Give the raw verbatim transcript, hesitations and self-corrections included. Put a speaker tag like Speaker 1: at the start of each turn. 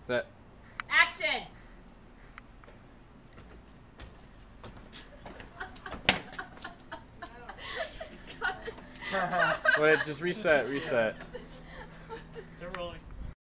Speaker 1: Set.
Speaker 2: Action!
Speaker 1: Wait, just reset, reset.
Speaker 3: Still rolling.